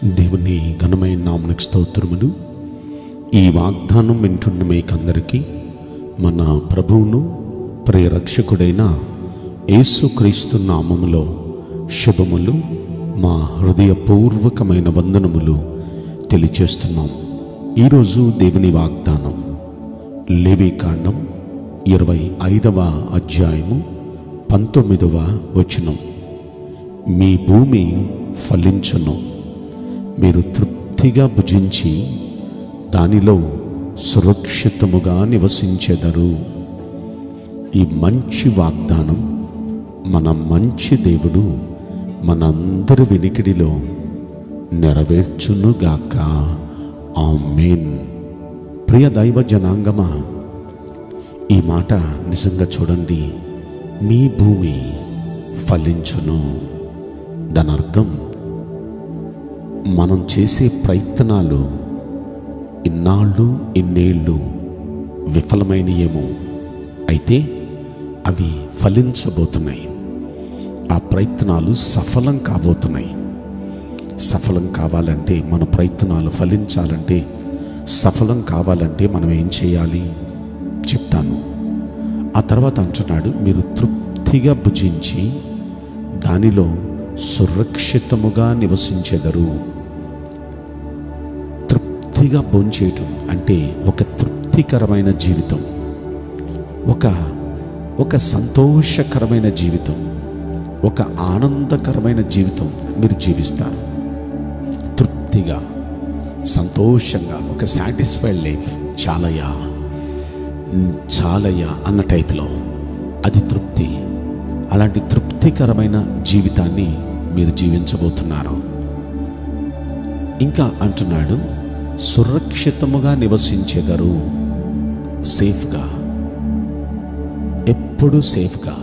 దేవుని ఘనమైన నామమునకు స్తోత్రములు. ఈ వాగ్దానం వింటున్న మీకందరికీ మన ప్రభువును ప్రియరక్షకుడైన యేసుక్రీస్తు నామములో శుభములు, మా హృదయపూర్వకమైన వందనములు తెలియచేస్తున్నాం. ఈరోజు దేవుని వాగ్దానం లేవీకాండం 25వ అధ్యాయము 19వ వచనం. మీ భూమి ఫలించును, మీరు తృప్తిగా భుజించి దానిలో సురక్షితముగా నివసించెదరు. ఈ మంచి వాగ్దానం మన మంచి దేవుడు మనందరి వినికిడిలో నెరవేర్చునుగాక. ఆమేన్. ప్రియ దైవ జనాంగమా, ఈ మాట నిజంగా చూడండి. మీ భూమి ఫలించును. దాని అర్థం, మనం చేసే ప్రయత్నాలు ఇన్నాళ్ళు ఇన్నేళ్ళు విఫలమైనయేమో, అయితే అవి ఫలించబోతున్నాయి. ఆ ప్రయత్నాలు సఫలం కాబోతున్నాయి. సఫలం కావాలంటే, మన ప్రయత్నాలు ఫలించాలంటే, సఫలం కావాలంటే మనం ఏం చేయాలి చెప్తాను. ఆ తర్వాత అంటున్నాడు, మీరు తృప్తిగా భుజించి దానిలో సురక్షితముగా నివసించెదరు. తృప్తిగా భోంచేయటం అంటే ఒక తృప్తికరమైన జీవితం, ఒక సంతోషకరమైన జీవితం, ఒక ఆనందకరమైన జీవితం మీరు జీవిస్తారు. తృప్తిగా, సంతోషంగా, ఒక సాటిస్ఫైడ్ లైఫ్. చాలయ్యా అన్న టైప్లో అది తృప్తి. అలాంటి తృప్తికరమైన జీవితాన్ని మీరు జీవించబోతున్నారు. ఇంకా అంటున్నాడు, సురక్షితముగా నివసించెదరు. సేఫ్గా, ఎప్పుడు సేఫ్గా,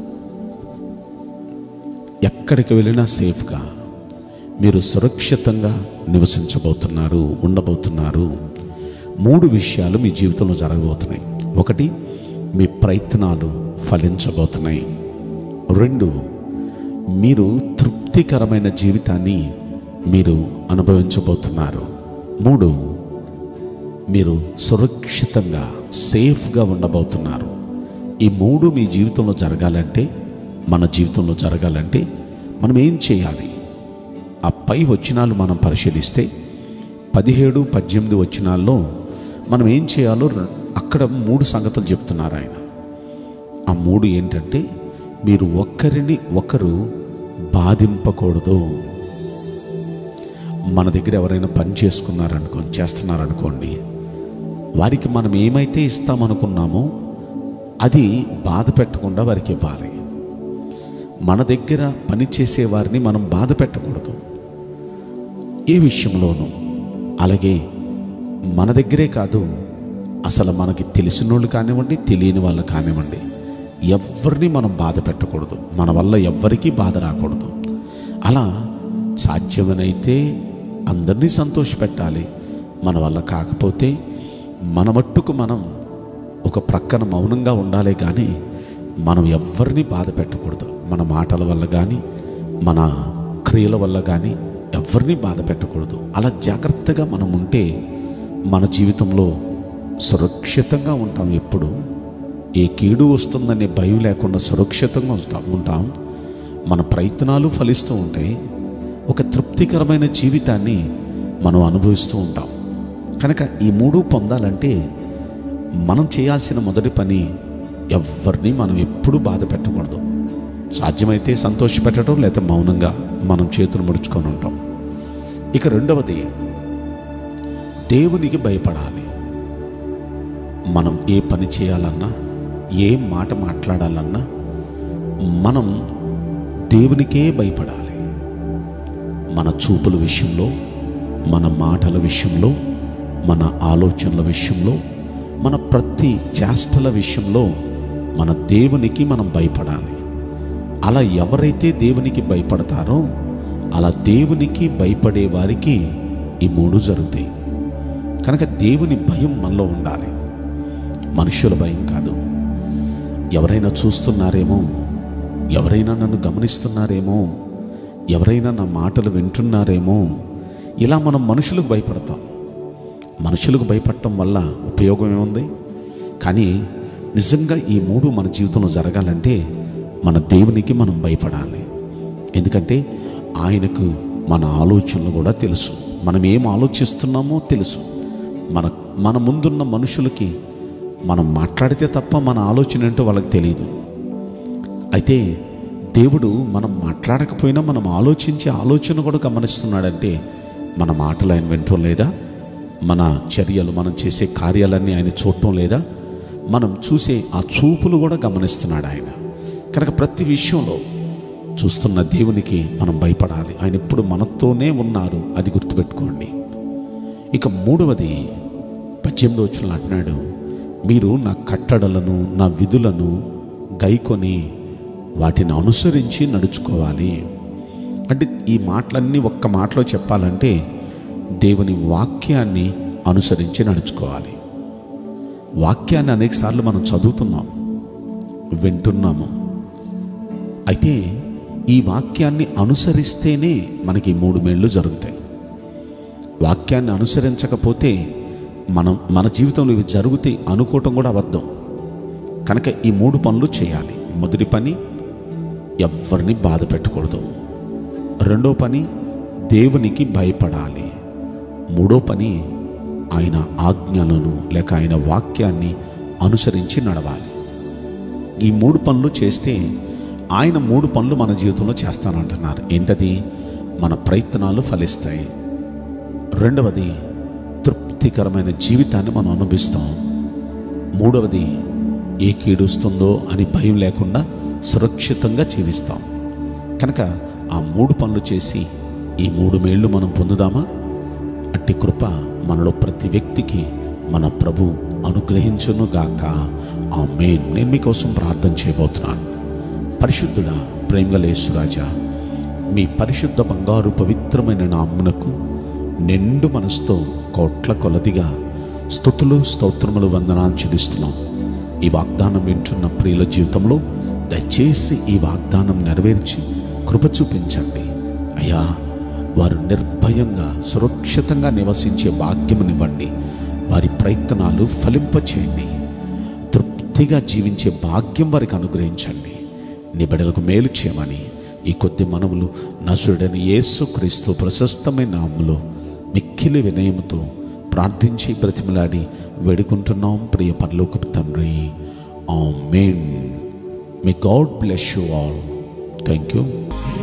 ఎక్కడికి వెళ్ళినా సేఫ్గా మీరు సురక్షితంగా నివసించబోతున్నారు, ఉండబోతున్నారు. 3 విషయాలు మీ జీవితంలో జరగబోతున్నాయి. 1, మీ ప్రయత్నాలు ఫలించబోతున్నాయి. 2, మీరు తృప్తికరమైన జీవితాన్ని మీరు అనుభవించబోతున్నారు. 3, మీరు సురక్షితంగా, సేఫ్గా ఉండబోతున్నారు. ఈ 3 మీ జీవితంలో జరగాలంటే, మన జీవితంలో జరగాలంటే మనం ఏం చేయాలి? ఆ పై వచనాలు మనం పరిశీలిస్తే 17, 18 వచనాల్లో మనం ఏం చేయాలో అక్కడ 3 సంగతులు చెప్తున్నారు ఆయన. ఆ 3 ఏంటంటే, మీరు ఒకరిని ఒకరు బాధింపకూడదు. మన దగ్గర ఎవరైనా పని చేస్తున్నారనుకోండి, వారికి మనం ఏమైతే ఇస్తామనుకున్నామో అది బాధ పెట్టకుండా వారికి ఇవ్వాలి. మన దగ్గర పని చేసే వారిని మనం బాధ పెట్టకూడదు ఏ విషయంలోనూ. అలాగే మన దగ్గరే కాదు, అసలు మనకి తెలిసిన వాళ్ళు కానివ్వండి, తెలియని వాళ్ళు కానివ్వండి, ఎవరిని మనం బాధ పెట్టకూడదు. మన వల్ల ఎవ్వరికీ బాధ రాకూడదు. అలా సాధ్యమనైతే అందరినీ సంతోషపెట్టాలి. మన వల్ల కాకపోతే మన మట్టుకు మనం ఒక ప్రక్కన మౌనంగా ఉండాలి. కానీ మనం ఎవరిని బాధ పెట్టకూడదు. మన మాటల వల్ల కానీ, మన క్రియల వల్ల కానీ ఎవరిని బాధ పెట్టకూడదు. అలా జాగ్రత్తగా మనం ఉంటే మన జీవితంలో సురక్షితంగా ఉంటాం. ఎప్పుడు ఏ కీడు వస్తుందనే భయం లేకుండా సురక్షితంగా ఉంటాం. మన ప్రయత్నాలు ఫలిస్తూ ఉంటాయి. ఒక తృప్తికరమైన జీవితాన్ని మనం అనుభవిస్తూ ఉంటాం. కనుక ఈ 3 పొందాలంటే మనం చేయాల్సిన మొదటి పని, ఎవరిని మనం ఎప్పుడూ బాధ పెట్టకూడదు. సాధ్యమైతే సంతోషపెట్టడం, లేదా మౌనంగా మనం చేతులు ముడుచుకొని ఉంటాం. ఇక 2వది, దేవునికి భయపడాలి. మనం ఏ పని చేయాలన్నా, ఏ మాట మాట్లాడాలన్నా మనం దేవునికే భయపడాలి. మన చూపుల విషయంలో, మన మాటల విషయంలో, మన ఆలోచనల విషయంలో, మన ప్రతి చేష్టల విషయంలో మన దేవునికి మనం భయపడాలి. అలా ఎవరైతే దేవునికి భయపడతారో, అలా దేవునికి భయపడే వారికి ఈ 3 జరుగుతాయి. కనుక దేవుని భయం మనలో ఉండాలి. మనుషుల భయం కాదు. ఎవరైనా చూస్తున్నారేమో, ఎవరైనా నన్ను గమనిస్తున్నారేమో, ఎవరైనా నా మాటలు వింటున్నారేమో, ఇలా మనం మనుషులకు భయపడతాం. మనుషులకు భయపడటం వల్ల ఉపయోగం ఏముంది? కానీ నిజంగా ఈ మూడు మన జీవితంలో జరగాలంటే మన దేవునికి మనం భయపడాలి. ఎందుకంటే ఆయనకు మన ఆలోచనలు కూడా తెలుసు, మనం ఏం ఆలోచిస్తున్నామో తెలుసు. మన ముందున్న మనుషులకి మనం మాట్లాడితే తప్ప మన ఆలోచన ఏంటో వాళ్ళకి తెలియదు. అయితే దేవుడు మనం మాట్లాడకపోయినా మనం ఆలోచించే ఆలోచన కూడా గమనిస్తున్నాడంటే మన మాటలు ఆయన వినటం లేదా? మన చర్యలు, మనం చేసే కార్యాలన్నీ ఆయన చూడటం లేదా? మనం చూసే ఆ చూపులు కూడా గమనిస్తున్నాడు ఆయన. కనుక ప్రతి విషయంలో చూస్తున్న దేవునికి మనం భయపడాలి. ఆయన ఎప్పుడు మనతోనే ఉన్నారు, అది గుర్తుపెట్టుకోండి. ఇక మూడవది 18వ వచనంలో అంటున్నాడు, మీరు నా కట్టడలను నా విధులను గైకొని వాటిని అనుసరించి నడుచుకోవాలి. అంటే ఈ మాటలన్నీ ఒక్క మాటలో చెప్పాలంటే దేవుని వాక్యాన్ని అనుసరించి నడుచుకోవాలి. వాక్యాన్ని అనేకసార్లు మనం చదువుతున్నాం, వింటున్నాము. అయితే ఈ వాక్యాన్ని అనుసరిస్తేనే మనకి 3 మేళ్ళు జరుగుతాయి. వాక్యాన్ని అనుసరించకపోతే మన జీవితంలో ఇవి జరుగుతాయి అనుకోవటం కూడా అబద్ధం. కనుక ఈ 3 పనులు చేయాలి. మొదటి పని, ఎవరిని బాధ పెట్టకూడదు. రెండో పని, దేవునికి భయపడాలి. మూడో పని, ఆయన ఆజ్ఞలను లేక ఆయన వాక్యాన్ని అనుసరించి నడవాలి. ఈ 3 పనులు చేస్తే ఆయన 3 పనులు మన జీవితంలో చేస్తానంటున్నారు. ఏంటది? మన ప్రయత్నాలు ఫలిస్తాయి. రెండవది, తృప్తికరమైన జీవితాన్ని మనం అనుభవిస్తాం. మూడవది, ఏ కీడుస్తుందో అని భయం లేకుండా సురక్షితంగా జీవిస్తాం. కనుక ఆ 3 పనులు చేసి ఈ 3 మేళ్ళు మనం పొందుదామా? అట్టి కృప మనలో ప్రతి వ్యక్తికి మన ప్రభు అనుగ్రహించునుగాక. ఆమేన్. నేను మీకోసం ప్రార్థన చేయబోతున్నాను. పరిశుద్ధుడా, ప్రేమగల యేసురాజా, మీ పరిశుద్ధ బంగారు పవిత్రమైన నామమునకు నిండు మనసుతో కోట్ల కొలదిగా స్తుతులు, స్తోత్రములు, వందనాలు చెల్లిస్తున్నాం. ఈ వాగ్దానం వింటున్న ప్రియుల జీవితంలో దయచేసి ఈ వాగ్దానం నెరవేర్చి కృప చూపించండి అయ్యా. వారు నిర్భయంగా సురక్షితంగా నివసించే భాగ్యమునివ్వండి. వారి ప్రయత్నాలు ఫలింపచేయండి. తృప్తిగా జీవించే భాగ్యం వారికి అనుగ్రహించండి. నీ బిడ్డలకు మేలు చేయమని ఈ కొద్ది మనవులు నజరుడైన యేసుక్రీస్తు ప్రశస్తమైన నామములో మిక్కిలి వినయముతో ప్రార్థించి బ్రతిమలాడి వేడుకుంటున్నాం ప్రియ పరలోకపు తండ్రి. ఆమేన్. May God bless you all. Thank you.